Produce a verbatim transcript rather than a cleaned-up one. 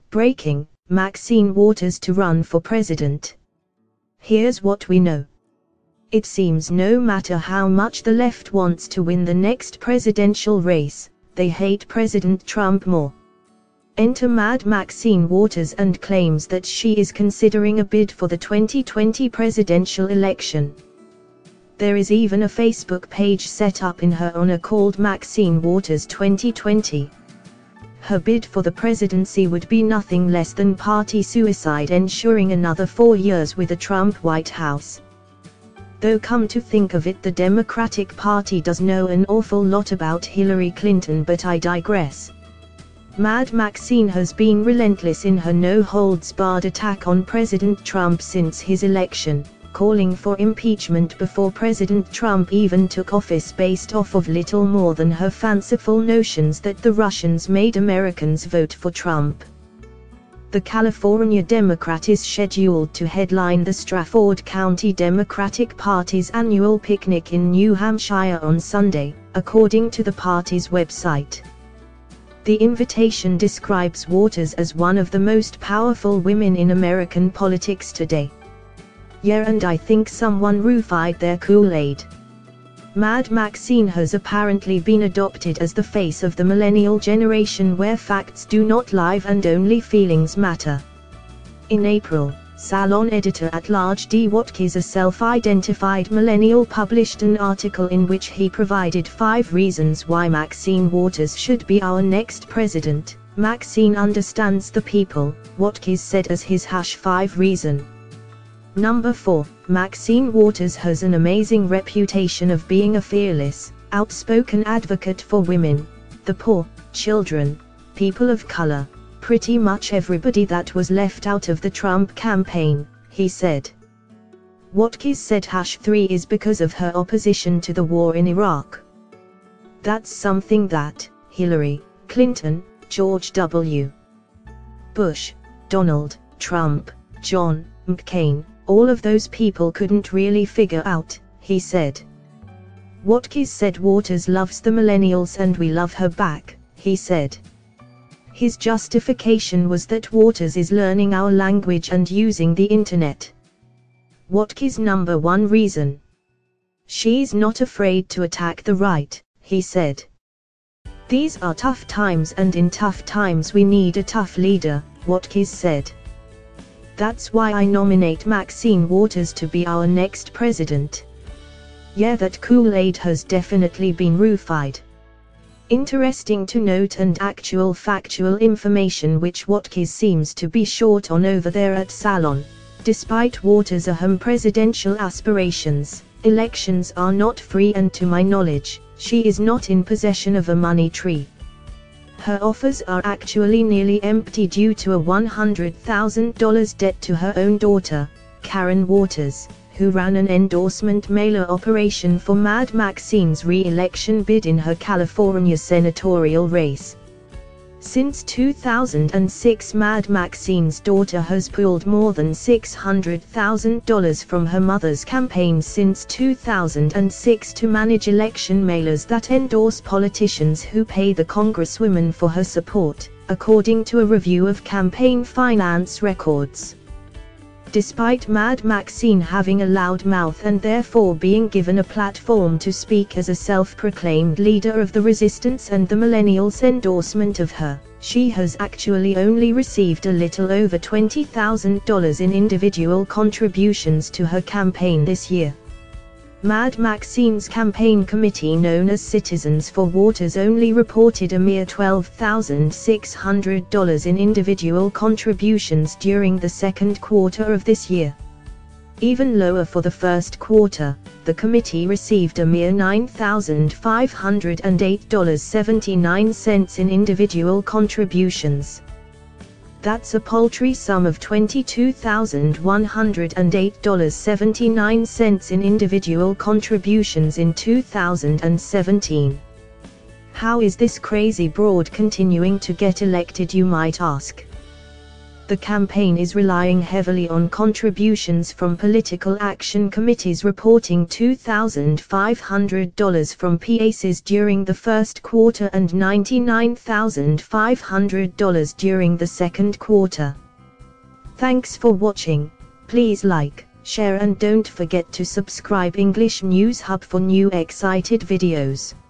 Breaking: Maxine Waters to run for president. Here's what we know. It seems no matter how much the left wants to win the next presidential race, they hate President Trump more. Enter Mad Maxine Waters and claims that she is considering a bid for the twenty twenty presidential election. There is even a Facebook page set up in her honor called Maxine Waters twenty twenty. Her bid for the presidency would be nothing less than party suicide, ensuring another four years with a Trump White House. Though come to think of it, the Democratic Party does know an awful lot about Hillary Clinton, but I digress. Mad Maxine has been relentless in her no-holds-barred attack on President Trump since his election, calling for impeachment before President Trump even took office based off of little more than her fanciful notions that the Russians made Americans vote for Trump. The California Democrat is scheduled to headline the Strafford County Democratic Party's annual picnic in New Hampshire on Sunday, according to the party's website. The invitation describes Waters as one of the most powerful women in American politics today. Yeah, and I think someone roofied their Kool-Aid. Mad Maxine has apparently been adopted as the face of the millennial generation, where facts do not lie and only feelings matter. In April, Salon editor-at-large D. Watkins, a self-identified millennial, published an article in which he provided five reasons why Maxine Waters should be our next president. Maxine understands the people, Watkins said as his hash five reason. Number four, Maxine Waters has an amazing reputation of being a fearless, outspoken advocate for women, the poor, children, people of color, pretty much everybody that was left out of the Trump campaign, he said. Watkins said hash three is because of her opposition to the war in Iraq. That's something that Hillary Clinton, George W. Bush, Donald Trump, John McCain, all of those people couldn't really figure out, he said. Watkins said Waters loves the millennials and we love her back, he said. His justification was that Waters is learning our language and using the internet. Watkins' number one reason. She's not afraid to attack the right, he said. These are tough times, and in tough times we need a tough leader, Watkins said. That's why I nominate Maxine Waters to be our next president. Yeah, that Kool-Aid has definitely been roofied. Interesting to note, and actual factual information which Watkins seems to be short on over there at Salon. Despite Waters' ahem presidential aspirations, elections are not free, and to my knowledge, she is not in possession of a money tree. Her offers are actually nearly empty due to a one hundred thousand dollars debt to her own daughter, Karen Waters, who ran an endorsement mailer operation for Mad Maxine's re-election bid in her California senatorial race. Since two thousand six, Mad Maxine's daughter has pulled more than six hundred thousand dollars from her mother's campaign since two thousand six to manage election mailers that endorse politicians who pay the congresswoman for her support, according to a review of campaign finance records. Despite Mad Maxine having a loud mouth and therefore being given a platform to speak as a self-proclaimed leader of the resistance and the millennials' endorsement of her, she has actually only received a little over twenty thousand dollars in individual contributions to her campaign this year. Mad Maxine's campaign committee, known as Citizens for Waters, only reported a mere twelve thousand six hundred dollars in individual contributions during the second quarter of this year. Even lower for the first quarter, the committee received a mere nine thousand five hundred eight dollars and seventy-nine cents in individual contributions. That's a paltry sum of twenty-two thousand one hundred eight dollars and seventy-nine cents in individual contributions in two thousand seventeen. How is this crazy broad continuing to get elected, you might ask? The campaign is relying heavily on contributions from political action committees, reporting two thousand five hundred dollars from P A Cs during the first quarter and ninety-nine thousand five hundred dollars during the second quarter. Thanks for watching. Please like, share and don't forget to subscribe English News Hub for new excited videos.